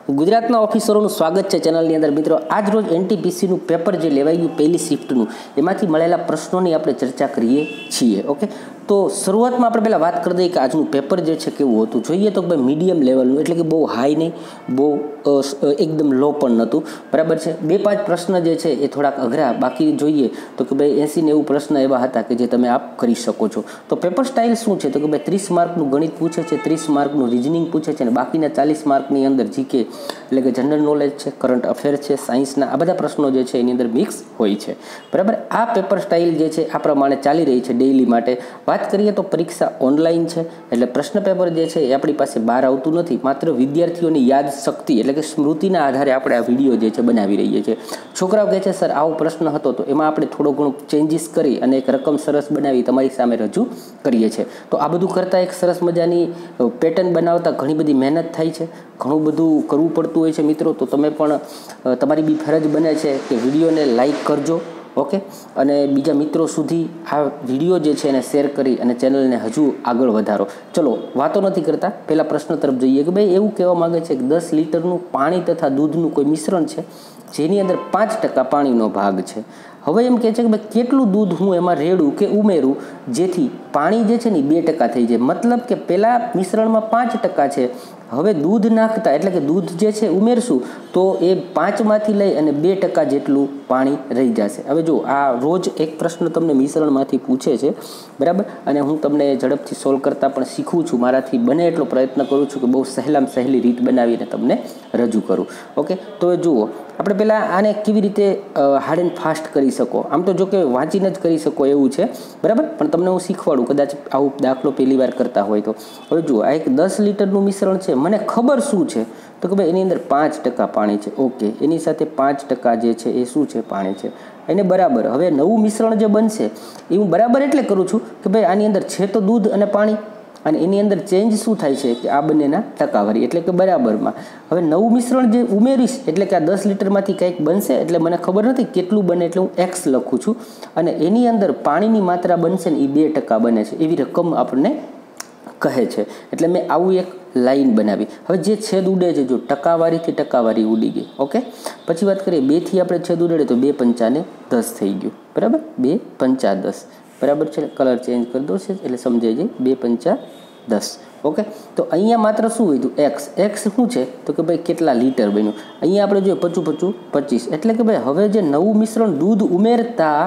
ગુજરાતના ઓફિસરોનું સ્વાગત છે ચેનલની અંદર મિત્રો। આજ રોજ એનટીપીસીનું પેપર જે લેવાઈ ગયું પહેલી શિફ્ટનું, એમાંથી મળેલા પ્રશ્નોની આપણે ચર્ચા કરીએ છીએ। ઓકે, તો શરૂઆતમાં આપણે પહેલાં વાત કરી દઈએ કે આજનું પેપર જે છે કેવું હતું। જોઈએ તો ભાઈ મીડિયમ લેવલનું, એટલે કે બહુ હાઈ નહીં, બહુ એકદમ લો પણ નહોતું, બરાબર છે। 2-5 પ્રશ્ન જે છે એ થોડાક અઘરા, બાકી જોઈએ તો કે ભાઈ 80-90 પ્રશ્ન એવા હતા કે જે તમે આપ કરી શકો છો। તો પેપર સ્ટાઇલ શું છે તો કે ભાઈ 30 માર્કનું ગણિત પૂછે છે, 30 માર્કનું રિઝનિંગ પૂછે છે, અને બાકીના 40 માર્કની અંદર જીકે એટલે કે જનરલ નોલેજ છે, કરંટ અફેર છે, સાયન્સના આ બધા પ્રશ્નો જે છે એની અંદર મિક્સ હોય છે, બરાબર। આ પેપર સ્ટાઇલ જે છે આ પ્રમાણે ચાલી રહી છે ડેઇલી માટે। વાત કરીએ તો પરીક્ષા ઓનલાઈન છે, એટલે પ્રશ્ન પેપર જે છે એ આપણી પાસે બહાર આવતું નથી, માત્ર વિદ્યાર્થીઓની યાદ શક્તિ એટલે કે સ્મૃતિના આધારે આપણે આ વિડીયો જે છે બનાવી રહીએ છીએ। છોકરાઓ કહે છે સર આવો પ્રશ્ન હતો તો એમાં આપણે થોડો ઘણું ચેન્જીસ કરી અને એક રકમ સરસ બનાવી તમારી સામે રજૂ કરીએ છીએ। તો આ બધું કરતાં એક સરસ મજાની પેટર્ન બનાવતા ઘણી બધી મહેનત થાય છે, ઘણું બધું કરવું પડતું હોય છે મિત્રો। તો તમે પણ તમારી બી ફરજ બને છે કે વિડીયોને લાઈક કરજો, ઓકે, અને બીજા મિત્રો સુધી આ વિડીયો જે છે એને શેર કરી અને ચેનલને હજુ આગળ વધારો। ચલો વાતો નથી કરતા, પહેલાં પ્રશ્ન તરફ જઈએ કે ભાઈ એવું કહેવા માગે છે કે 10 લીટરનું પાણી તથા દૂધનું કોઈ મિશ્રણ છે જેની અંદર 5% પાણીનો ભાગ છે। હવે એમ કહે છે કે ભાઈ કેટલું દૂધ હું એમાં રેડું કે ઉમેરું જેથી પાણી જે છે ને 2% થઈ જાય। મતલબ કે પહેલાં મિશ્રણમાં 5% છે, હવે દૂધ નાખતા એટલે કે દૂધ જે છે ઉમેરશું તો એ 5માંથી લઈ અને 2% જેટલું પાણી રહી જશે। હવે જો આ રોજ એક પ્રશ્ન તમને મિશ્રણમાંથી પૂછે છે, બરાબર, અને હું તમને ઝડપથી સોલ્વ કરતાં પણ શીખું છું, મારાથી બને એટલો પ્રયત્ન કરું છું કે બહુ સહેલામાં સહેલી રીત બનાવીને તમને રજૂ કરું, ઓકે। તો જુઓ આપણે પહેલાં આને કેવી રીતે હાર્ડ એન્ડ ફાસ્ટ કરી શકો, આમ તો જો કે વાંચીને જ કરી શકો એવું છે, બરાબર, પણ તમને હું શીખવાડું કદાચ આવું દાખલો પહેલી વાર કરતા હોય તો। હવે જુઓ આ એક 10 લીટરનું મિશ્રણ છે, મને ખબર શું છે તો કે ભાઈ એની અંદર 5% પાણી છે, ઓકે, એની સાથે 5% જે છે એ શું છે પાણી છે, એને બરાબર। હવે નવું મિશ્રણ જે બનશે એ હું બરાબર એટલે કરું છું કે ભાઈ આની અંદર છે તો દૂધ અને પાણી, અને એની અંદર ચેન્જ શું થાય છે કે આ બંનેના ટકાવારી એટલે કે બરાબરમાં। હવે નવું મિશ્રણ જે ઉમેરીશ એટલે કે આ 10 લીટરમાંથી કંઈક બનશે, એટલે મને ખબર નથી કેટલું બને એટલે હું x લખું છું, અને એની અંદર પાણીની માત્રા બનશે ને એ 2% બને છે એવી રકમ આપણને કહે છે, એટલે મેં આવું એક લાઈન બનાવી। હવે જે છેદ ઉડે છે જો ટકાવારીથી ટકાવારી ઉડી ગઈ, ઓકે। પછી વાત કરીએ 2થી આપણે છેદ ઉડે તો 2 પંચાને 10 થઈ ગયું, બરાબર, 2 પંચા 10, બરાબર છે। કલર ચેન્જ કરી દો છે એટલે સમજાઈ જાય, 2 પંચા 10, ઓકે। તો અહીંયા માત્ર શું વધ્યું x શું છે તો કે ભાઈ કેટલા લીટર બન્યું, અહીંયા આપણે જોઈએ 25 એટલે કે ભાઈ હવે જે નવું મિશ્રણ દૂધ ઉમેરતા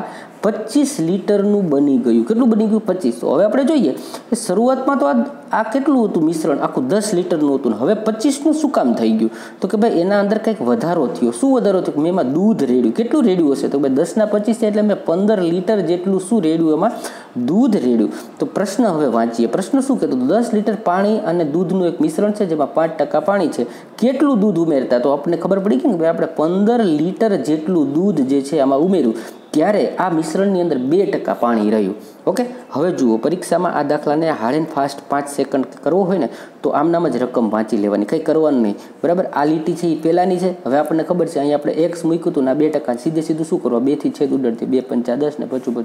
25 લીટરનું બની ગયું। કેટલું બની ગયું? 25। તો હવે આપણે જોઈએ કે શરૂઆતમાં તો આ કેટલું હતું મિશ્રણ, આખું 10 લીટરનું હતું, હવે 25નું શું કામ થઈ ગયું તો કે ભાઈ એના અંદર કંઈક વધારો થયો। શું વધારો થયો? મેં એમાં દૂધ રેડ્યું। કેટલું રેડ્યું હશે તો ભાઈ 10 ના 25 એટલે મેં 15 લીટર જેટલું શું રેડ્યું, એમાં દૂધ રેડ્યું। તો પ્રશ્ન હવે વાંચીએ, પ્રશ્ન શું કહેતો? 10 લીટર પાણી અને દૂધનું એક મિશ્રણ છે જેમાં 5% પાણી છે, કેટલું દૂધ ઉમેરતા? તો આપણને ખબર પડી ગઈ કે ભાઈ આપણે 15 લીટર જેટલું દૂધ જે છે આમાં ઉમેર્યું, ત્યારે આ મિશ્રણની અંદર 2% પાણી રહ્યું, ઓકે। હવે જુઓ પરીક્ષામાં આ દાખલાને હાર્ડ એન્ડ ફાસ્ટ 5 સેકન્ડ કરવો હોય ને તો આમનામ જ રકમ વાંચી લેવાની, કંઈ કરવાનું નહીં, બરાબર। આ લીટી છે એ પહેલાંની છે, હવે આપણને ખબર છે અહીંયા આપણે x મૂક્યું હતું ને 2%, સીધે સીધું શું કરવા, 2થી છેદ ઉડાડતી 2 પંચા 10 ને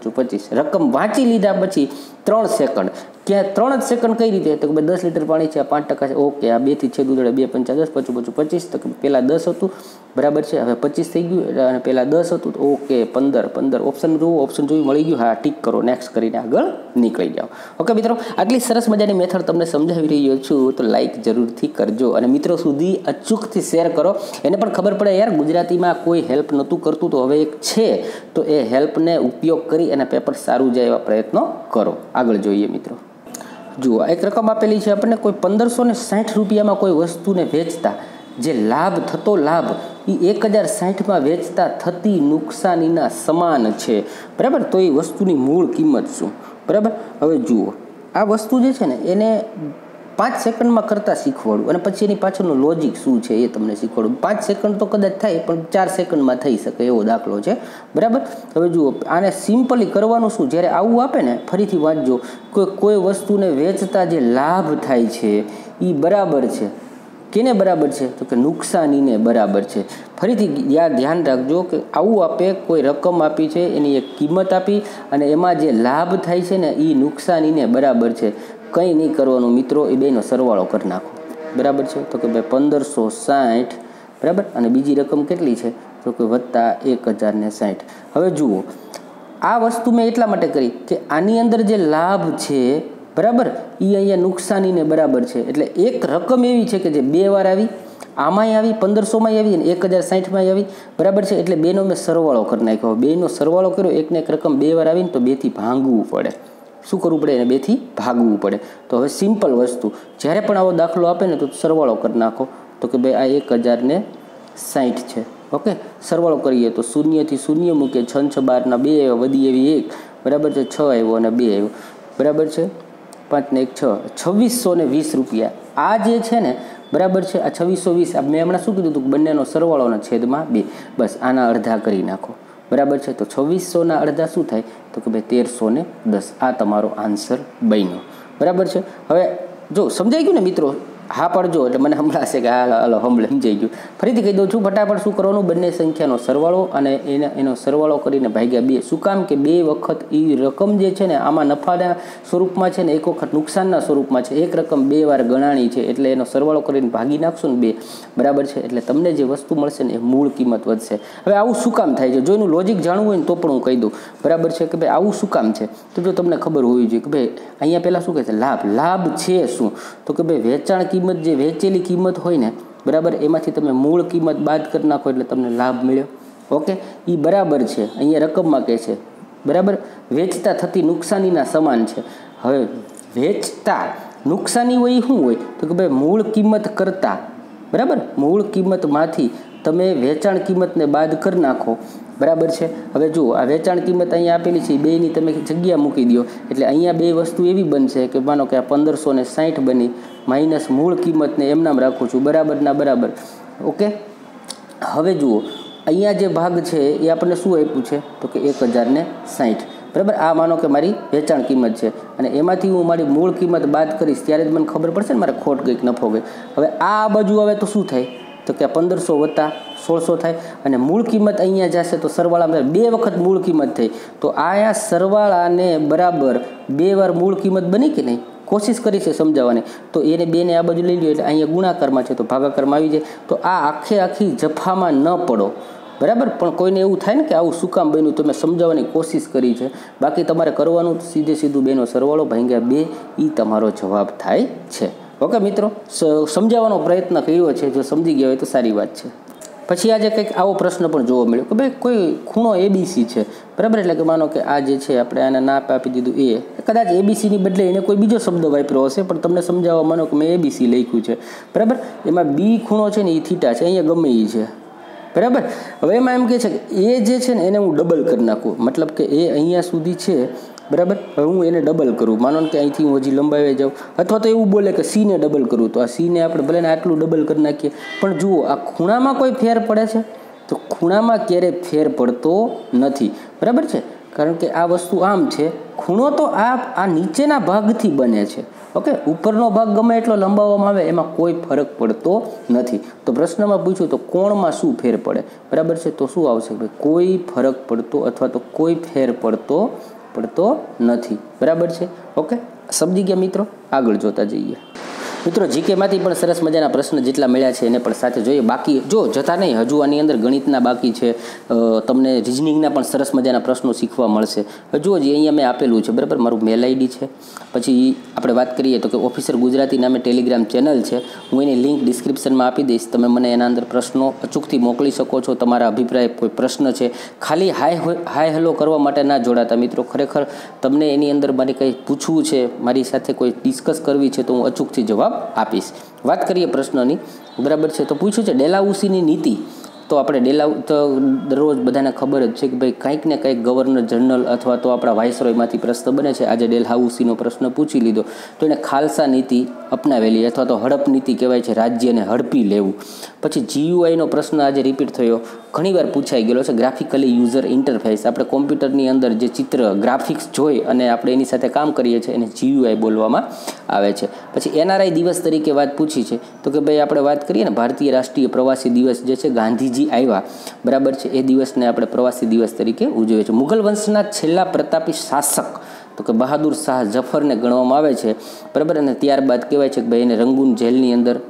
25 રકમ વાંચી લીધા પછી 3 સેકન્ડ, ક્યાં 3 જ સેકન્ડ કઈ રીતે તો કે 10 લીટર પાણી છે, આ 5% છે, ઓકે, આ 2થી છેદ ઉડાડે 2 પંચા 10 25 તો કે પહેલાં 10 હતું, બરાબર છે, હવે 25 થઈ ગયું, અને પહેલાં 10 હતું, ઓકે 15 ઓપ્શન જુઓ, ઓપ્શન જોયું, મળી ગયું, હા ટીક કરો, નેક્સ્ટ કરીને આગળ નીકળી જાઓ, ઓકે મિત્રો। આટલી સરસ મજાની મેથડ તમને સમજાવી રહ્યો છું તો લાઈક જરૂરથી કરજો, અને મિત્રો સુધી અચૂકથી શેર કરો, એને પણ ખબર પડે યાર ગુજરાતીમાં કોઈ હેલ્પ નહોતું કરતું તો હવે એક છે, તો એ હેલ્પને ઉપયોગ કરી અને પેપર સારું જાય એવા પ્રયત્નો કરો। આગળ જોઈએ મિત્રો, જુઓ એક રકમ આપેલી છે આપણને, કોઈ 1560 રૂપિયામાં કોઈ વસ્તુને વેચતા જે લાભ થતો લાભ એ 1060માં વેચતા થતી નુકસાનીના સમાન છે, બરાબર। તો એ વસ્તુની મૂળ કિંમત શું, બરાબર। હવે જુઓ આ વસ્તુ જે છે ને એને 5 સેકન્ડમાં કરતાં શીખવાડું, અને પછી એની પાછળનું લોજિક શું છે એ તમને શીખવાડું। 5 સેકન્ડ તો કદાચ થાય પણ 4 સેકન્ડમાં થઈ શકે એવો દાખલો છે, બરાબર। હવે જુઓ આને સિમ્પલી કરવાનું શું, જ્યારે આવું આપે ને ફરીથી વાંચજો, કોઈ વસ્તુને વેચતા જે લાભ થાય છે એ બરાબર છે, કેને બરાબર છે તો કે નુકસાનીને બરાબર છે। ફરીથી ધ્યાન રાખજો કે આવું આપે, કોઈ રકમ આપી છે એની એક કિંમત આપી અને એમાં જે લાભ થાય છે ને એ નુકસાનીને બરાબર છે, કંઈ નહીં કરવાનું મિત્રો, એ બેનો સરવાળો કરી નાખો, બરાબર છે। તો કે ભાઈ 1560 બરાબર, અને બીજી રકમ કેટલી છે તો કે +1060. હવે જુઓ, આ વસ્તુ મેં એટલા માટે કરી કે આની અંદર જે લાભ છે બરાબર એ અહીંયા નુકસાનીને બરાબર છે. એટલે એક રકમ એવી છે કે જે 2 વાર આવી, આમાંય આવી 1500માં આવી અને 1060માં આવી બરાબર છે. એટલે બેનો મેં સરવાળો કરી નાખ્યો. બેનો સરવાળો કર્યો, એકને એક રકમ 2 વાર આવીને તો 2થી ભાંગવું પડે. શું કરવું પડે? એને 2થી ભાગવું પડે. તો હવે સિમ્પલ વસ્તુ, જ્યારે પણ આવો દાખલો આપે ને તો સરવાળો કરી નાખો. તો કે ભાઈ આ 1060 છે. ઓકે, સરવાળો કરીએ તો 0 થી 0 મૂકે, 6 6 12 2 આવ્યો, વધી એવી 1 બરાબર છે, 6 આવ્યો અને 2 આવ્યો બરાબર છે, 5 ને 1 6, 2620 રૂપિયા. આ જે છે ને બરાબર છે, આ 2620 મેં હમણાં શું કીધું હતું? બંનેનો સરવાળોના છેદમાં 2. બસ આના અડધા કરી નાખો બરાબર છે. તો 2600ના અડધા શું થાય તો કે ભાઈ 1310. આ તમારો આન્સર બન્યો બરાબર છે. હવે જો સમજાઈ ગયું ને મિત્રો? હા પડજો એટલે મને સંભળાશે કે હાલો સમજાઈ ગયું. ફરીથી કહી દઉં છું, ફટાફટ શું કરવાનું? બંને સંખ્યાનો સરવાળો અને એનો સરવાળો કરીને ભાગ્યા 2. શું કામ કે 2 વખત એ રકમ જે છે ને આમાં નફાના સ્વરૂપમાં છે ને, એક વખત નુકસાનના સ્વરૂપમાં છે. એક રકમ 2 વાર ગણાણી છે એટલે એનો સરવાળો કરીને ભાગી નાખશો ને 2 બરાબર છે, એટલે તમને જે વસ્તુ મળશે ને એ મૂળ કિંમત વધશે. હવે આવું શું કામ થાય છે? જો એનું લોજિક જાણવું હોય ને તો પણ હું કહી દઉં બરાબર છે કે ભાઈ આવું શું કામ છે. તો જો તમને ખબર હોવી જોઈએ કે ભાઈ અહીંયા પહેલાં શું કહે છે? લાભ છે શું? તો કે ભાઈ વેચાણ કિંમત, જે વેચેલી કિંમત હોય ને બરાબર, એમાંથી તમે મૂળ કિંમત બાદ કરી નાખો એટલે તમને લાભ મળ્યો. ઓકે, એ બરાબર છે. અહીંયા રકમમાં કહે છે બરાબર, વેચતા થતી નુકસાનીના સમાન છે. હવે વેચતા નુકસાની હોય એ શું હોય તો કે ભાઈ મૂળ કિંમત કરતાં બરાબર, મૂળ કિંમતમાંથી તમે વેચાણ કિંમતને બાદ કરી નાખો બરાબર છે. હવે જુઓ, આ વેચાણ કિંમત અહીંયા આપેલી છે, બેની તમે જગ્યા મૂકી દો એટલે અહીંયા 2 વસ્તુ એવી બનશે કે માનો કે આ 1560 બની માઇનસ મૂળ કિંમતને એમનામ રાખું છું બરાબરના બરાબર. ઓકે, હવે જુઓ અહીંયા જે ભાગ છે એ આપણને શું આપ્યું છે તો કે 1060 બરાબર. આ માનો કે મારી વેચાણ કિંમત છે અને એમાંથી હું મારી મૂળ કિંમત બાદ કરીશ ત્યારે જ મને ખબર પડશે ને મારે ખોટ ગઈ કે નફો ગઈ. હવે આ બાજુ આવે તો શું થાય તો કે 1500 + 1600 થાય અને મૂળ કિંમત અહીંયા જશે તો સરવાળામાં 2 વખત મૂળ કિંમત થઈ. તો આ સરવાળાને બરાબર 2 વાર મૂળ કિંમત બની કે નહીં? કોશિશ કરી છે સમજાવવાની. તો એને 2 ને આ બાજુ લઈ લો એટલે અહીંયા ગુણાકારમાં છે તો ભાગાકારમાં આવી જાય. તો આ આખી જફામાં ન પડો બરાબર. પણ કોઈને એવું થાય ને કે આવું શું કામ બન્યું, તો મેં સમજાવવાની કોશિશ કરી છે. બાકી તમારે કરવાનું સીધું 2નો સરવાળો ભાગ્યા 2 એ તમારો જવાબ થાય છે. ઓકે મિત્રો, સમજાવવાનો પ્રયત્ન કર્યો છે. જો સમજી ગયા હોય તો સારી વાત છે. પછી આજે કંઈક આવો પ્રશ્ન પણ જોવા મળ્યો કે ભાઈ કોઈ ખૂણો ABC છે બરાબર. એટલે કે માનો કે આ જે છે આપણે આને નાપ આપી દીધું એ, કદાચ ABCની બદલે એને કોઈ બીજો શબ્દ વાપર્યો હશે પણ તમને સમજાવવા માનો કે મેં ABC લખ્યું છે બરાબર. એમાં B ખૂણો છે ને એ θ છે, અહીંયા ગમે એ છે બરાબર. હવે એમાં એમ કહે છે કે એ જે છે ને એને હું ડબલ કરી નાખું, મતલબ કે એ અહીંયા સુધી છે બરાબર. હવે હું એને ડબલ કરું, માનો કે અહીંથી હું હજી લંબાવી જાઉં, અથવા તો એવું બોલે કે C ને ડબલ કરું તો આ C ને આપણે ભલે ને આટલું ડબલ કરી નાખીએ. પણ જુઓ આ ખૂણામાં કોઈ ફેર પડે છે તો ખૂણામાં ક્યારેય ફેર પડતો નથી બરાબર છે. કારણ કે આ વસ્તુ આમ છે, ખૂણો તો આ નીચેના ભાગથી બને છે. ઓકે, ઉપરનો ભાગ ગમે એટલો લંબાવવામાં આવે એમાં કોઈ ફરક પડતો નથી. તો પ્રશ્નમાં પૂછ્યું તો કોણમાં શું ફેર પડે બરાબર છે, તો શું આવશે ભાઈ કોઈ ફરક પડતો અથવા તો કોઈ ફેર પડતો નથી બરાબર છે. ઓકે, સમજી ગયા મિત્રો? આગળ જોતા જઈએ મિત્રો. જીકેમાંથી પણ સરસ મજાના પ્રશ્ન જેટલા મળ્યા છે એને પણ સાથે જોઈએ. બાકી જો જતા નહીં, હજુ આની અંદર ગણિતના બાકી છે, તમને રિઝનિંગના પણ સરસ મજાના પ્રશ્નો શીખવા મળશે. હજુ હજી અહીંયા મેં આપેલું છે બરાબર, મારું મેલ આઈડી છે. પછી આપણે વાત કરીએ તો કે ઓફિસર ગુજરાતી નામે ટેલિગ્રામ ચેનલ છે, હું એની લિંક ડિસ્ક્રિપ્શનમાં આપી દઈશ. તમે મને એના અંદર પ્રશ્નો અચૂકથી મોકલી શકો છો. તમારા અભિપ્રાય, કોઈ પ્રશ્ન છે, ખાલી હાય હેલો કરવા માટે ના જોડાતા મિત્રો. ખરેખર તમને એની અંદર મારે કંઈ પૂછવું છે, મારી સાથે કોઈ ડિસ્કસ કરવી છે તો હું અચૂકથી જવાબ આપીશ. વાત કરીએ પ્રશ્નની બરાબર છે. તો પૂછ્યું છે ડેલાઉસીની નીતિ. તો આપણે તો દરરોજ બધાને ખબર જ છે કે ભાઈ કંઈક ને કંઈક ગવર્નર જનરલ અથવા તો આપણા વાઇસરોયમાંથી પ્રશ્ન બને છે. આજે ડેલહાઉસીનો પ્રશ્ન પૂછી લીધો તો એને ખાલસા નીતિ અપનાવેલી અથવા તો હડપ નીતિ કહેવાય છે, રાજ્યને હડપી લેવું. પછી GUIનો પ્રશ્ન આજે રિપીટ થયો, ઘણીવાર પૂછાઈ ગયેલો છે. ગ્રાફિકલી યુઝર ઇન્ટરફેસ, આપણે કોમ્પ્યુટરની અંદર જે ચિત્ર ગ્રાફિક્સ જોઈ અને આપણે એની સાથે કામ કરીએ છીએ એને GUI બોલવામાં આવે છે. પછી NRI દિવસ તરીકે વાત પૂછી છે તો કે ભાઈ આપણે વાત કરીએ ને ભારતીય રાષ્ટ્રીય પ્રવાસી દિવસ જે છે, ગાંધીજી આવ્યા બરાબર છે, એ દિવસને આપણે પ્રવાસી દિવસ તરીકે ઉજવીએ છીએ. મુઘલ વંશના છેલ્લા પ્રતાપી શાસક તો કે બહાદુર શાહ જફરને ગણવામાં આવે છે બરાબર. અને ત્યારબાદ કહેવાય છે કે ભાઈ એને રંગૂન જેલની અંદર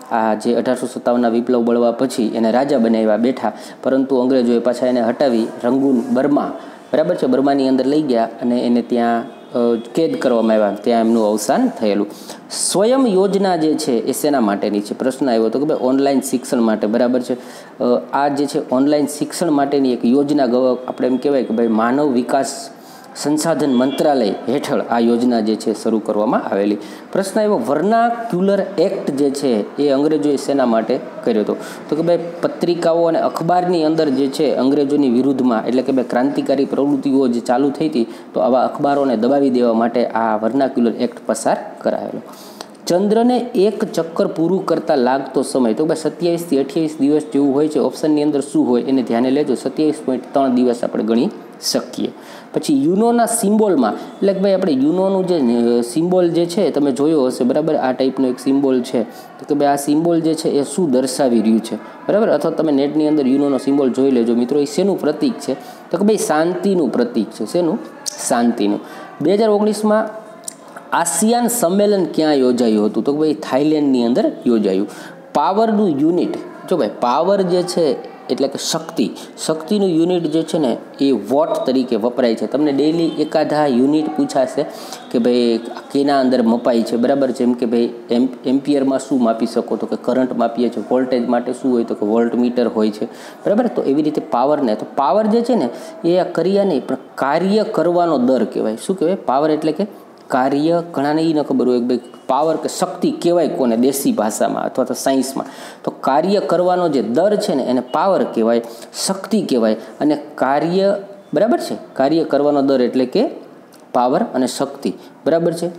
આ જે 1857ના વિપ્લવ બળવા પછી એને રાજા બનાવ્યા બેઠા, પરંતુ અંગ્રેજોએ પાછા એને હટાવી રંગૂન બર્મા, બરાબર છે, બર્માની અંદર લઈ ગયા અને એને ત્યાં કેદ કરવામાં આવ્યા, ત્યાં એમનું અવસાન થયેલું. સ્વયં યોજના જે છે એ શેના માટેની છે? પ્રશ્ન આવ્યો હતો કે ભાઈ ઓનલાઈન શિક્ષણ માટે, બરાબર છે. આ જે છે ઓનલાઈન શિક્ષણ માટેની એક યોજના, આપણે એમ કહેવાય કે ભાઈ માનવ વિકાસ સંસાધન મંત્રાલય હેઠળ આ યોજના જે છે શરૂ કરવામાં આવેલી. પ્રશ્ન આવ્યો વર્નાક્યુલર એક્ટ જે છે એ અંગ્રેજોએ શેના માટે કર્યો હતો? તો કે ભાઈ પત્રિકાઓ અને અખબારની અંદર જે છે અંગ્રેજોની વિરુદ્ધમાં, એટલે કે ભાઈ ક્રાંતિકારી પ્રવૃત્તિઓ જે ચાલુ થઈ હતી, તો આવા અખબારોને દબાવી દેવા માટે આ વર્નાક્યુલર એક્ટ પસાર કરાયેલો. ચંદ્રને એક ચક્કર પૂરું કરતા લાગતો સમય, તો ભાઈ 27 થી 28 દિવસ જેવું હોય છે. ઓપ્શનની અંદર શું હોય એને ધ્યાને લેજો. 27.3 દિવસ આપણે ગણી શકીએ. પછી યુનોના સિમ્બોલમાં, એટલે કે ભાઈ આપણે યુનોનું જે સિમ્બોલ જે છે તમે જોયો હશે, બરાબર, આ ટાઈપનો એક સિમ્બોલ છે. તો કે ભાઈ આ સિમ્બોલ જે છે એ શું દર્શાવી રહ્યું છે, બરાબર, અથવા તમે નેટની અંદર યુનોનો સિમ્બોલ જોઈ લેજો મિત્રો. એ શેનું પ્રતીક છે? તો કે ભાઈ શાંતિનું પ્રતીક છે. શેનું? શાંતિનું. 2019માં આસિયાન સંમેલન ક્યાં યોજાયું હતું? તો ભાઈ થાઈલેન્ડની અંદર યોજાયું. પાવરનું યુનિટ, જો ભાઈ પાવર જે છે એટલે કે શક્તિનું યુનિટ જે છે ને એ વોટ તરીકે વપરાય છે. તમને ડેઈલી એકાદા યુનિટ પૂછાશે કે ભાઈ કેના અંદર મપાય છે, બરાબર. જેમ કે ભાઈ એમ્પિયરમાં શું માપી શકો? તો કે કરંટ માપીએ છીએ. વોલ્ટેજ માટે શું હોય? તો કે વોલ્ટ મીટર હોય છે, બરાબર. તો એવી રીતે પાવરને, તો પાવર જે છે ને એ આ કર્યા નહીં પણ કાર્ય કરવાનો દર કહેવાય. શું કહેવાય? પાવર એટલે કે કાર્ય. ઘણાને એ ન ખબર હોય કે ભાઈ પાવર કે શક્તિ કહેવાય કોને, દેશી ભાષામાં અથવા તો સાયન્સમાં. તો કાર્ય કરવાનો જે દર છે ને એને પાવર કહેવાય, શક્તિ કહેવાય. અને કાર્ય, બરાબર છે, કાર્ય કરવાનો દર એટલે કે પાવર અને શક્તિ, બરાબર છે.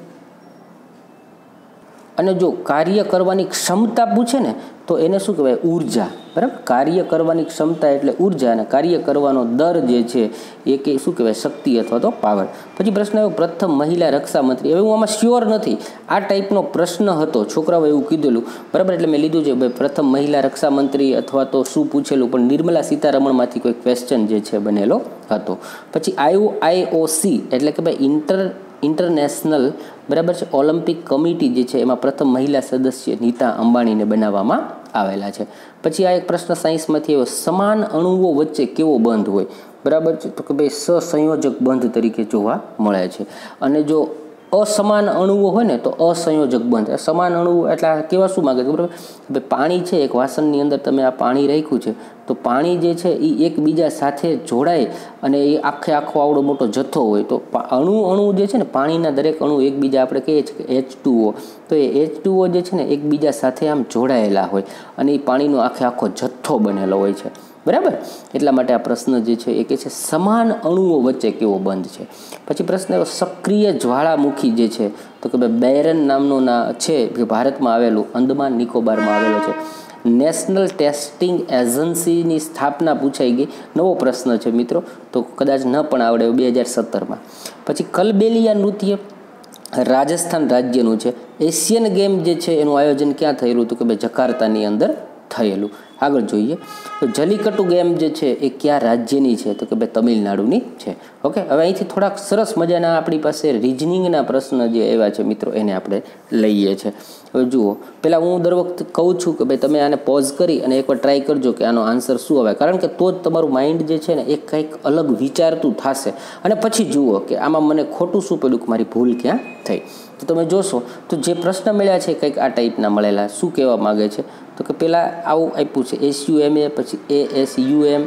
અને જો કાર્ય કરવાની ક્ષમતા પૂછે ને તો એને શું કહેવાય? ઉર્જા, બરાબર. કાર્ય કરવાની ક્ષમતા એટલે ઉર્જા, અને કાર્ય કરવાનો દર જે છે એ કે શું કહેવાય? શક્તિ અથવા તો પાવર. પછી પ્રશ્ન આવ્યો પ્રથમ મહિલા રક્ષા મંત્રી. હવે હું આમાં શ્યોર નથી, આ ટાઈપનો પ્રશ્ન હતો, છોકરાઓ એવું કીધેલું, બરાબર, એટલે મેં લીધું છે ભાઈ પ્રથમ મહિલા રક્ષા મંત્રી અથવા તો શું પૂછેલું, પણ નિર્મલા સીતારમણમાંથી કોઈ ક્વેશ્ચન જે છે બનેલો હતો. પછી IOC એટલે કે ભાઈ ઇન્ટરનેશનલ, બરાબર છે, ઓલિમ્પિક કમિટી જે છે એમાં પ્રથમ મહિલા સદસ્ય નીતા અંબાણીને બનાવવામાં આવેલા છે. પછી આ એક પ્રશ્ન સાયન્સમાંથી આવ્યો, સમાન અણુઓ વચ્ચે કેવો બંધ હોય? બરાબર છે, તો કે ભાઈ સહસંયોજક બંધ તરીકે જોવા મળે છે. અને જો અસમાન અણુઓ હોય ને તો અસંયોજક બંધ. સમાન અણુઓ એટલે કેવા શું માગે છે? બરાબર, ભાઈ પાણી છે, એક વાસણની અંદર તમે આ પાણી રાખ્યું છે, તો પાણી જે છે એ એકબીજા સાથે જોડાય અને એ આખો આવડો મોટો જથ્થો હોય, તો અણુ જે છે ને પાણીના દરેક અણુ એકબીજા આપણે કહીએ છીએ કે H2O, તો એ H2O જે છે ને એકબીજા સાથે આમ જોડાયેલા હોય અને એ પાણીનો આખો જથ્થો બનેલો હોય છે, બરાબર. એટલા માટે આ પ્રશ્ન જે છે એ કહે છે સમાન અણુઓ વચ્ચે કેવો બંધ છે. પછી પ્રશ્ન એવો સક્રિય જ્વાળામુખી જે છે, તો કે ભાઈ બેરન નામનું છે જે ભારતમાં આવેલું, અંદમાન નિકોબારમાં આવેલો છે. નેશનલ ટેસ્ટિંગ એજન્સીની સ્થાપના પૂછાઈ ગઈ, નવો પ્રશ્ન છે મિત્રો, તો કદાચ ન પણ આવડે 2017માં. પછી કલબેલિયા નૃત્ય રાજસ્થાન રાજ્યનું છે. એશિયન ગેમ જે છે એનું આયોજન ક્યાં થયેલું? તો કે ભાઈ જકાર્તાની અંદર થયેલું. આગળ જોઈએ તો જલ્લીકટ્ટુ ગેમ જે છે એ કયા રાજ્યની છે? તો કે ભાઈ તમિલનાડુની છે. ઓકે, હવે અહીંથી થોડાક સરસ મજાના આપણી પાસે રિઝનિંગના પ્રશ્ન જે આવ્યા છે મિત્રો એને આપણે લઈએ છીએ. હવે જુઓ, પહેલાં હું દર વખતે કહું છું કે ભાઈ તમે આને પોઝ કરી અને એકવાર ટ્રાય કરજો કે આનો આન્સર શું આવે, કારણ કે તો જ તમારું માઇન્ડ જે છે ને એ કંઈક અલગ વિચારતું થશે. અને પછી જુઓ કે આમાં મને ખોટું શું પડ્યું, કે મારી ભૂલ ક્યાં થઈ. તો તમે જોશો તો જે પ્રશ્ન મળ્યા છે કંઈક આ ટાઈપના મળેલા. શું કહેવા માગે છે? તો કે પહેલાં આવું આપ્યું છે SUMA, પછી ASUM,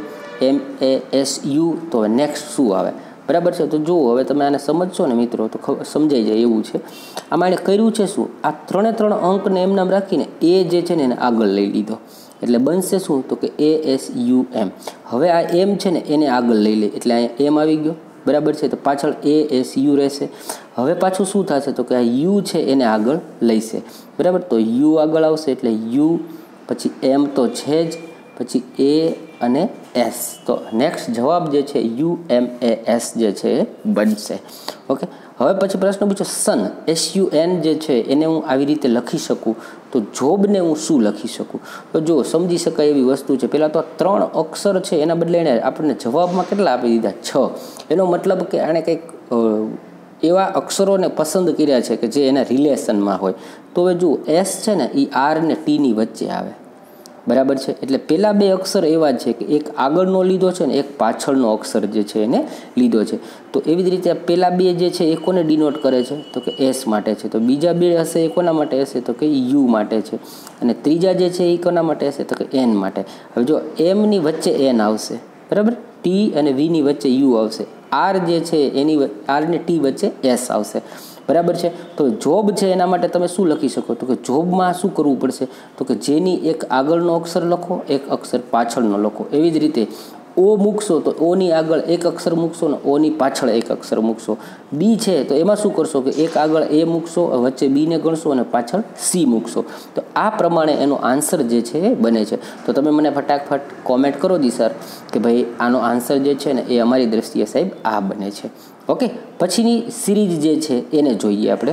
MASU, તો હવે નેક્સ્ટ શું આવે? બરાબર છે. તો જુઓ હવે તમે આને સમજશો ને મિત્રો તો સમજાઈ જાય એવું છે. આમાં એણે કર્યું છે શું, આ 3 અંકને એમ નામ રાખીને એ જે છે ને એને આગળ લઈ લીધો, એટલે બનશે શું? તો કે ASUM. હવે આ M છે ને એને આગળ લઈ લે એટલે અહીંયા M આવી ગયો, બરાબર છે. તો પાછળ ASU રહેશે. હવે પાછું શું થશે? તો કે આ U છે એને આગળ લઈશે, બરાબર. તો U આગળ આવશે એટલે U, પછી M તો છે જ, પછી A અને S. તો નેક્સ્ટ જવાબ જે છે UMAS જે છે એ બનશે. ઓકે, હવે પછી પ્રશ્ન પૂછો સન, SUN જે છે એને હું આવી રીતે લખી શકું, તો જોબને હું શું લખી શકું? તો જો સમજી શકાય એવી વસ્તુ છે. પહેલાં તો 3 અક્ષર છે એના બદલે એણે આપણને જવાબમાં કેટલા આપી દીધા? 6. એનો મતલબ કે આણે કંઈક એવા અક્ષરોને પસંદ કર્યા છે કે જે એના રિલેશનમાં હોય. તો હવે જુઓ એસ છે ને એ આર ને ટીની વચ્ચે આવે, બરાબર છે. એટલે પહેલા બે અક્ષર એવા છે કે એક આગળનો લીધો છે ને એક પાછળનો અક્ષર જે છે એને લીધો છે. તો એવી જ રીતે પહેલા બે જે છે એ કોને ડિનોટ કરે છે તો કે એસ માટે છે. તો બીજા બે હશે એ કોના માટે હશે તો કે યુ માટે છે. અને ત્રીજા જે છે એ કોના માટે હશે તો કે એન માટે. હવે જો એમની વચ્ચે એન આવશે, બરાબર, ટી અને વીની વચ્ચે યુ આવશે, આર જે છે એની આર ને ટી વચ્ચે એસ આવશે, બરાબર છે. તો જોબ છે એના માટે તમે શું લખી શકો તો કે જોબમાં શું કરવું પડશે તો કે જેની એક આગળનો અક્ષર લખો, એક અક્ષર પાછળનો લખો. એવી જ રીતે ઓ મૂકશો તો ઓની આગળ એક અક્ષર મૂકશો ને ઓની પાછળ એક અક્ષર મૂકશો. બી છે તો એમાં શું કરશો કે એક આગળ એ મૂકશો, વચ્ચે બીને ગણશો અને પાછળ સી મૂકશો. તો આ પ્રમાણે એનો આન્સર જે છે એ બને છે. તો તમે મને ફટાફટ કોમેન્ટ કરો દી સર કે ભાઈ આનો આન્સર જે છે ને એ અમારી દ્રષ્ટિએ સાહેબ આ બને છે. ઓકે, પછીની સિરીઝ જે છે એને જોઈએ આપણે.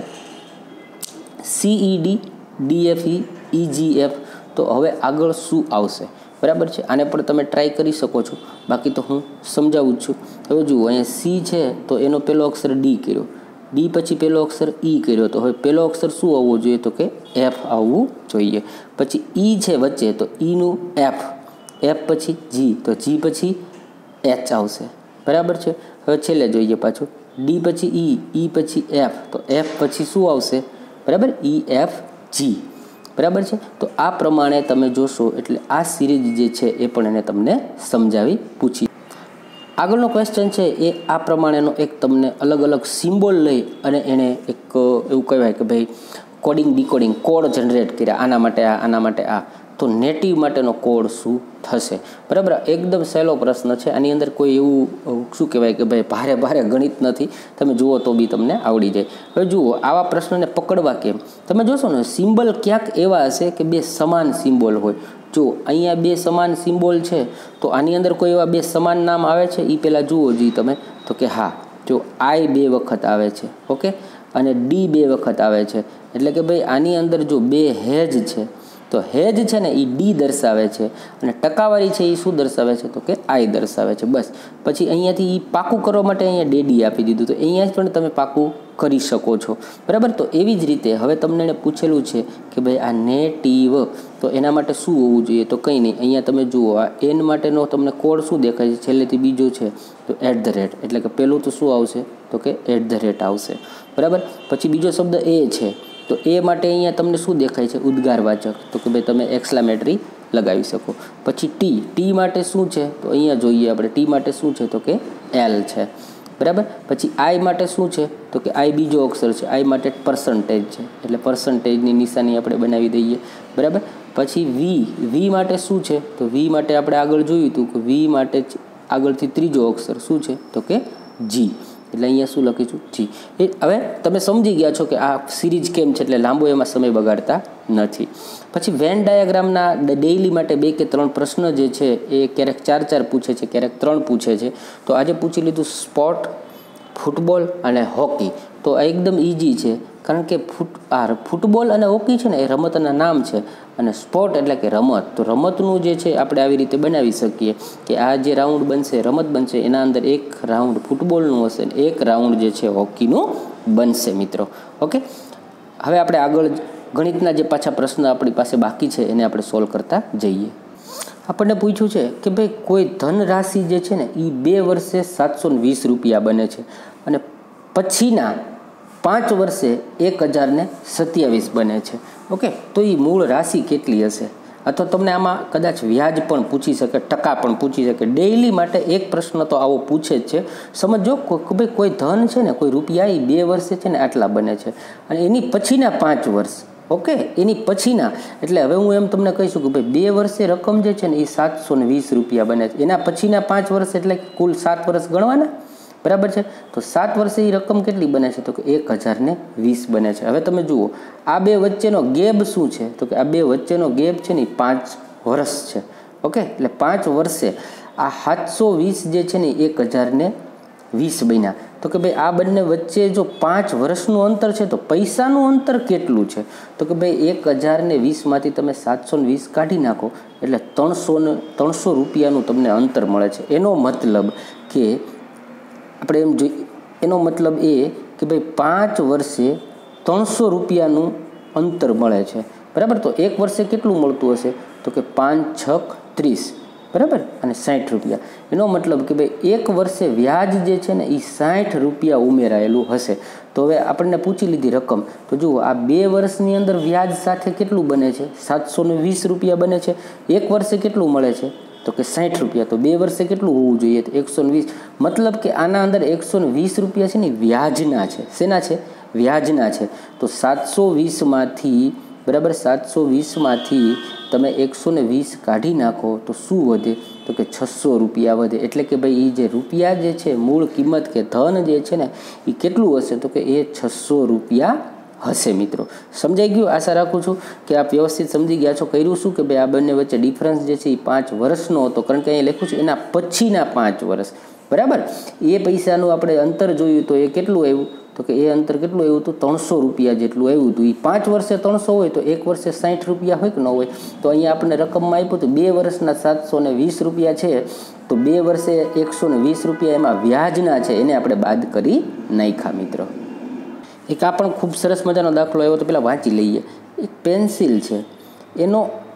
CED DFE EGF. તો હવે આગળ શું આવશે, બરાબર છે. આને પણ તમે ટ્રાય કરી શકો છો, બાકી તો હું સમજાવું જ છું. હવે જુઓ અહીંયા સી છે તો એનો પહેલો અક્ષર ડી કર્યો, ડી પછી પહેલો અક્ષર ઈ કર્યો. તો હવે પહેલો અક્ષર શું આવવો જોઈએ તો કે એફ આવવું જોઈએ. પછી ઈ છે વચ્ચે તો ઈનું એફ, એફ પછી જી તો જી પછી એચ આવશે, બરાબર છે. હવે છેલ્લે જોઈએ પાછું ડી પછી ઈ પછી એફ તો એફ પછી શું આવશે, બરાબર, ઈ એફ જી, બરાબર છે. તો આ પ્રમાણે તમે જોશો એટલે આ સિરીઝ જે છે એ પણ એને તમને સમજાવી પૂછી. આગળનો ક્વેશ્ચન છે એ આ પ્રમાણેનો એક તમને અલગ અલગ સિમ્બોલ લઈ અને એને એક એવું કહેવાય કે ભાઈ કોડિંગ ડીકોડિંગ કોડ જનરેટ કર્યા, આના માટે આ, આના માટે આ. તો નેટિવ માટેનો કોડ શું થશે, બરાબર. એકદમ સહેલો પ્રશ્ન છે. આની અંદર કોઈ એવું શું કહેવાય કે ભાઈ ભારે ગણિત નથી, તમે જુઓ તો બી તમને આવડી જાય. હવે જુઓ આવા પ્રશ્નને પકડવા કેમ, તમે જોશો ને સિમ્બોલ ક્યાંક એવા હશે કે બે સમાન સિમ્બોલ હોય. જો અહીંયા બે સમાન સિમ્બોલ છે તો આની અંદર કોઈ એવા બે સમાન નામ આવે છે એ પહેલાં જુઓ જોઈએ તમે તો કે હા, જો આઈ બે વખત આવે છે, ઓકે, અને ડી બે વખત આવે છે. એટલે કે ભાઈ આની અંદર જો બે હેજ છે તો હેજ છે ને એ ડી દર્શાવે છે અને ટકાવારી છે એ શું દર્શાવે છે તો કે આઈ દર્શાવે છે, બસ. પછી અહીંયાથી એ પાકું કરવા માટે અહીંયા ડેડી આપી દીધું, તો અહીંયા પણ તમે પાકું કરી શકો છો, બરાબર. તો એવી જ રીતે હવે તમને એને પૂછેલું છે કે ભાઈ આ નેટિવ તો એના માટે શું હોવું જોઈએ તો કંઈ નહીં. અહીંયા તમે જુઓ આ એન માટેનો તમને કોડ શું દેખાય છે, છેલ્લેથી બીજો છે તો @ એટલે કે પહેલું તો શું આવશે તો કે @ આવશે, બરાબર. પછી બીજો શબ્દ એ છે તો એ માટે અહીંયા તમને શું દેખાય છે ઉદ્ગારવાચક, તો કે ભાઈ તમે એક્સક્લેમેટરી લગાવી શકો. પછી ટી માટે શું છે તો અહીંયા જોઈએ આપણે ટી માટે શું છે તો કે એલ છે, બરાબર. પછી આઈ માટે શું છે તો કે આઈ બીજો અક્ષર છે, આઈ માટે પર્સન્ટેજ છે એટલે પર્સન્ટેજની નિશાની આપણે બનાવી દઈએ, બરાબર. પછી વી માટે શું છે તો વી માટે આપણે આગળ જોયું હતું કે વી માટે આગળથી ત્રીજો અક્ષર શું છે તો કે જી, એટલે અહીંયા શું લખીશું જી. એ હવે તમે સમજી ગયા છો કે આ સિરીઝ કેમ છે, એટલે લાંબો એમાં સમય બગાડતા નથી. પછી વેન ડાયાગ્રામના ડેઇલી માટે 2 કે 3 પ્રશ્ન જે છે એ ક્યારેક 4 પૂછે છે, ક્યારેક 3 પૂછે છે. તો આજે પૂછી લીધું સ્પોર્ટ, ફૂટબોલ અને હોકી. તો આ એકદમ ઇઝી છે કારણ કે ફૂટબોલ અને હોકી છે ને એ રમતના નામ છે અને સ્પોર્ટ એટલે કે રમત. તો રમતનું જે છે આપણે આવી રીતે બનાવી શકીએ કે આ જે રાઉન્ડ બનશે રમત બનશે એના અંદર એક રાઉન્ડ ફૂટબોલનું હશે ને એક રાઉન્ડ જે છે હોકીનું બનશે મિત્રો, ઓકે. હવે આપણે આગળ ગણિતના જે પાછા પ્રશ્ન આપણી પાસે બાકી છે એને આપણે સોલ્વ કરતા જઈએ. આપણને પૂછ્યું છે કે ભાઈ કોઈ ધનરાશિ જે છે ને એ 2 વર્ષે 720 રૂપિયા બને છે અને પછીના 5 વર્ષે 1027 બને છે, ઓકે. તો એ મૂળ રાશિ કેટલી હશે, અથવા તમને આમાં કદાચ વ્યાજ પણ પૂછી શકે, ટકા પણ પૂછી શકે. ડેઇલી માટે એક પ્રશ્ન તો આવો પૂછે જ છે. સમજો કે ભાઈ કોઈ ધન છે ને કોઈ રૂપિયા એ 2 વર્ષે છે ને આટલા બને છે અને એની પછીના 5 વર્ષ, ઓકે, એની પછીના, એટલે હવે હું એમ તમને કહીશું કે ભાઈ 2 વર્ષે રકમ જે છે ને એ 720 રૂપિયા બને છે, એના પછીના 5 વર્ષ એટલે કુલ 7 વર્ષ ગણવાના, બરાબર છે. તો 7 વર્ષે એ રકમ કેટલી બને છે તો કે 1020 બને છે. હવે તમે જુઓ આ બે વચ્ચેનો ગેપ શું છે તો કે આ બે વચ્ચેનો ગેપ છે ને 5 વર્ષ છે, ઓકે. એટલે 5 વર્ષે આ 720 જે છે ને 1020 બન્યા. તો કે ભાઈ આ બંને વચ્ચે જો 5 વર્ષનું અંતર છે તો પૈસાનું અંતર કેટલું છે તો કે ભાઈ 1020માંથી તમે 720 કાઢી નાખો એટલે 300 રૂપિયાનું તમને અંતર મળે છે. એનો મતલબ કે આપણે એમ જોઈએ, એનો મતલબ એ કે ભાઈ 5 વર્ષે 300 રૂપિયાનું અંતર મળે છે, બરાબર. તો એક વર્ષે કેટલું મળતું હશે? તો કે 5 × 6 = 30, બરાબર, અને 60 રૂપિયા. એનો મતલબ કે ભાઈ એક વર્ષે વ્યાજ જે છે ને એ 60 રૂપિયા ઉમેરાયેલું હશે. તો હવે આપણને પૂછી લીધી રકમ, તો જુઓ આ 2 વર્ષની અંદર વ્યાજ સાથે કેટલું બને છે? 720 રૂપિયા બને છે. એક વર્ષે કેટલું મળે છે? તો કે 60 રૂપિયા. તો 2 વર્ષે કેટલું હોવું જોઈએ? તો 120. મતલબ કે આના અંદર 120 રૂપિયા છે ને વ્યાજના છે. શેના છે? વ્યાજના છે. તો 720માંથી, બરાબર, 720માંથી તમે 120 કાઢી નાખો તો શું વધે? તો કે 600 રૂપિયા વધે. એટલે કે ભાઈ એ જે રૂપિયા જે છે, મૂળ કિંમત કે ધન જે છે ને એ કેટલું હશે? તો કે એ 600 રૂપિયા હશે. મિત્રો સમજાઈ ગયું? આશા રાખું છું કે આપ વ્યવસ્થિત સમજી ગયા છો. કર્યું શું કે ભાઈ આ બંને વચ્ચે ડિફરન્સ જે છે એ 5 વર્ષનો હતો, કારણ કે અહીંયા લખ્યું છે એના પછીના 5 વર્ષ, બરાબર. એ પૈસાનું આપણે અંતર જોયું તો એ કેટલું આવ્યું? તો કે એ અંતર કેટલું આવ્યું હતું? 300 રૂપિયા જેટલું આવ્યું હતું. એ 5 વર્ષે 300 હોય તો એક વર્ષે 60 રૂપિયા હોય કે ન હોય? તો અહીંયા આપણને રકમમાં આપ્યું હતું 2 વર્ષના 720 રૂપિયા છે, તો 2 વર્ષે 120 રૂપિયા એમાં વ્યાજના છે, એને આપણે બાદ કરી નાખ્યા. મિત્રો એક આ પણ ખૂબ સરસ મજાનો દાખલો આવ્યો, તો પહેલાં વાંચી લઈએ. એક પેન્સિલ છે, એનો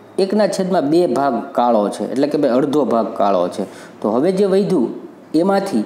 1/2 ભાગ કાળો છે, એટલે કે ભાઈ અડધો ભાગ કાળો છે. તો હવે જે વધ્યું એમાંથી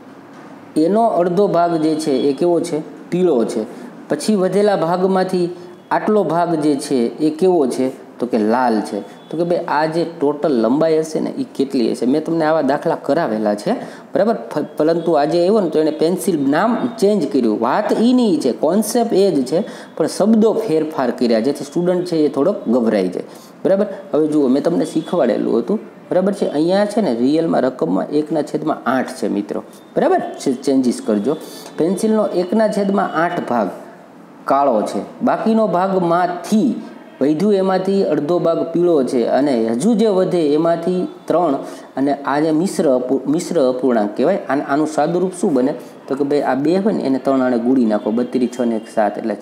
એનો અડધો ભાગ જે છે એ કેવો છે? પીળો છે. પછી વધેલા ભાગમાંથી આટલો ભાગ જે છે એ કેવો છે? તો કે લાલ છે. તો કે ભાઈ આ જે ટોટલ લંબાઈ હશે ને એ કેટલી હશે? મેં તમને આવા દાખલા કરાવેલા છે, બરાબર, પરંતુ આજે આવ્યો ને તો એને પેન્સિલ નામ ચેન્જ કર્યું. વાત એ નહીં છે, કોન્સેપ્ટ એ જ છે, પણ શબ્દો ફેરફાર કર્યા, જેથી સ્ટુડન્ટ છે એ થોડોક ગભરાઈ જાય, બરાબર. હવે જુઓ, મેં તમને શીખવાડેલું હતું, બરાબર છે. અહીંયા છે ને રિયલમાં રકમમાં 1/8 છે મિત્રો, બરાબર. ચેન્જીસ કરજો. પેન્સિલનો 1/8 ભાગ કાળો છે, બાકીનો ભાગમાંથી વધ્યું એમાંથી અડધો ભાગ પીળો છે, અને હજુ જે વધે એમાંથી 3, અને આ જે મિશ્ર અપૂર્ણાંક કહેવાય. આનું સાદુરૂપ શું બને? તો કે ભાઈ આ 2 હોય ને એને 3 આણે ગુડી નાખો, 32, 6 ને 1 7, એટલે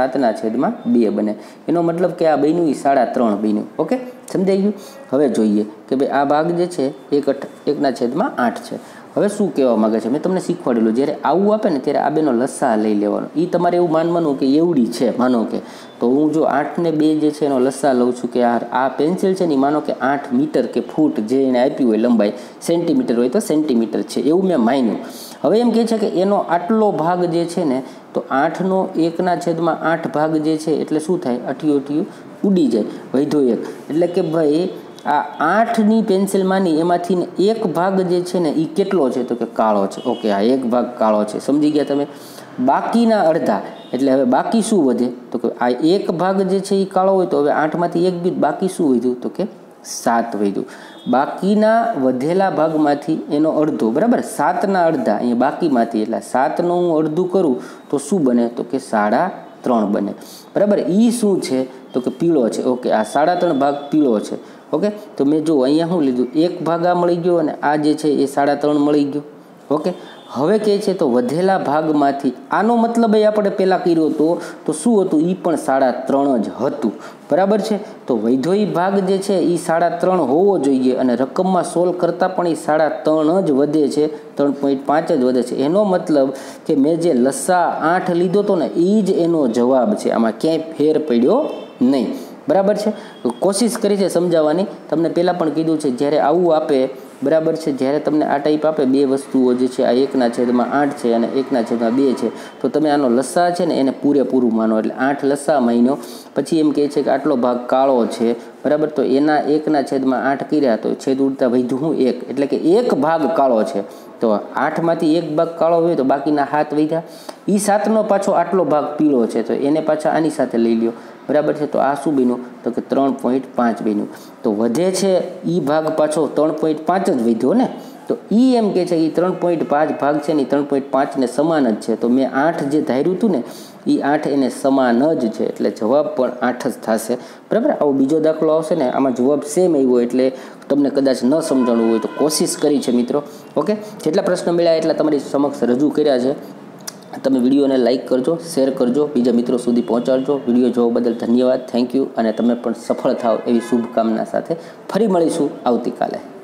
7/2 બને. એનો મતલબ કે આ બન્યું એ 3.5 બન્યું. ઓકે, સમજાઈ ગયું? હવે જોઈએ કે ભાઈ આ ભાગ જે છે 1/8 છે. હવે શું કહેવા માગે છે? મેં તમને શીખવાડેલું, જ્યારે આવું આપે ને ત્યારે આ બેનો લસા લઈ લેવાનો. એ તમારે એવું માનવાનું કે એવડી છે, માનો કે, તો હું જો 8 ને 2 જે છે એનો લસા લઉં છું કે આ પેન્સિલ છે ને માનો કે 8 મીટર કે ફૂટ જે એને આપ્યું હોય લંબાઈ, સેન્ટીમીટર હોય તો સેન્ટીમીટર છે, એવું મેં માન્યું. હવે એમ કહે છે કે એનો આટલો ભાગ જે છે ને, તો 8નો 1/8 ભાગ જે છે એટલે શું થાય? 88 ઉડી જાય, વધ્યો 1. એટલે કે ભાઈ આ 8ની પેન્સિલમાંની એમાંથી એક ભાગ જે છે ને એ કેટલો છે? તો કે કાળો છે. ઓકે, આ એક ભાગ કાળો છે, સમજી ગયા તમે? બાકીના અડધા, એટલે હવે બાકી શું વધે? તો કે આ એક ભાગ જે છે એ કાળો હોય, તો હવે 8માંથી 1 બીજ, બાકી શું વધ્યું? તો કે 7 વધ્યું. બાકીના વધેલા ભાગમાંથી એનો અડધો, બરાબર, 7ના અડધા અહીંયા બાકીમાંથી, એટલે 7નું હું અડધું કરું તો શું બને? તો કે 3.5 બને, બરાબર. એ શું છે? તો કે પીળો છે. ઓકે, આ 3.5 ભાગ પીળો છે. ઓકે, તો મેં જો અહીંયા શું લીધું? એક ભાગ આ મળી ગયો અને આ જે છે એ 3.5 મળી ગયો. ઓકે, હવે કહે છે તો વધેલા ભાગમાંથી, આનો મતલબ એ આપણે પહેલાં કર્યો હતો તો શું હતું? એ પણ 3.5 જ હતું, બરાબર છે. તો વૈધોઈ ભાગ જે છે એ 3.5 હોવો જોઈએ, અને રકમમાં સોલ્વ કરતાં પણ એ 3.5 જ વધે છે, 3.5 જ વધે છે. એનો મતલબ કે મેં જે લસા 8 લીધો હતો ને એ જ એનો જવાબ છે, આમાં ક્યાંય ફેર પડ્યો નહીં, બરાબર છે. કોશિશ કરી છે સમજાવવાની. તમને પહેલાં પણ કીધું છે, જ્યારે આવું આપે, બરાબર છે, જ્યારે તમને આ ટાઈપ આપે 2 વસ્તુઓ જે છે, આ 1/8 છે અને 1/2 છે, તો તમે આનો લસા છે ને એને પૂરેપૂરું માનો, એટલે 8 લસા માન્યો. પછી એમ કહે છે કે આટલો ભાગ કાળો છે, બરાબર, તો એના 1/8 કર્યા તો છેદ ઉડતા વધ્યું હું 1, એટલે કે એક ભાગ કાળો છે. તો 8માંથી 1 ભાગ કાળો હોય તો બાકીના 7 વધ્યા. એ 7નો પાછો આટલો ભાગ પીળો છે, તો એને પાછા આની સાથે લઈ લ્યો, બરાબર છે. તો આ શું બન્યું? તો કે 3.5 બન્યું. તો વધે છે એ ભાગ પાછો 3.5 જ વધ્યો ને. તો એ એમ કે છે એ 3.5 ભાગ છે ને 3.5 ને સમાન જ છે. તો મેં 8 જે ધાર્યું હતું ને એ 8 એને સમાન જ છે, એટલે જવાબ પણ 8 જ થશે, બરાબર. આવો બીજો દાખલો આવશે ને આમાં જવાબ સેમ આવ્યો, એટલે તમને કદાચ ન સમજાણું હોય તો કોશિશ કરી છે મિત્રો. ઓકે, જેટલા પ્રશ્ન મળ્યા એટલા તમારી સમક્ષ રજૂ કર્યા છે. તમે વિડીયોને લાઇક કરજો, શેર કરજો, બીજા મિત્રો સુધી પહોંચાડજો. વિડીયો જોવા બદલ ધન્યવાદ, થેન્ક યુ, અને તમે પણ સફળ થાવ એવી શુભકામના સાથે ફરી મળીશું આવતીકાલે.